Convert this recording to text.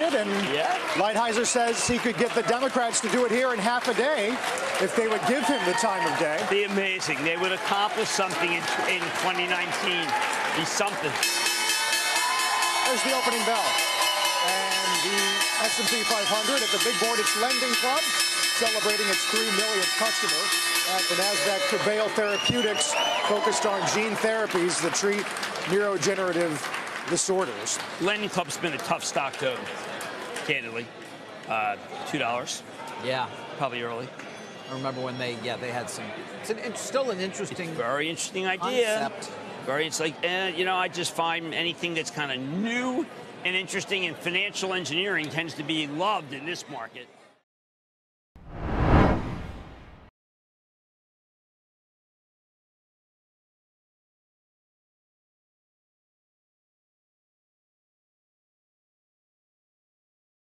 it, and Lighthizer says he could get the Democrats to do it here in half a day if they would give him the time of day. Be amazing. They would accomplish something in 2019. Be something. There's the opening bell. And the S&P 500 at the big board, it's LendingClub, celebrating its 3 millionth customer at the NASDAQ. Prevail Therapeutics, focused on gene therapies that treat neurodegenerative disorders. LendingClub's been a tough stock to own, candidly. $2. Yeah. Probably early. I remember when they had some. It's still an interesting, very interesting idea. Concept. It's like, I just find anything that's kind of new and interesting, and financial engineering tends to be loved in this market.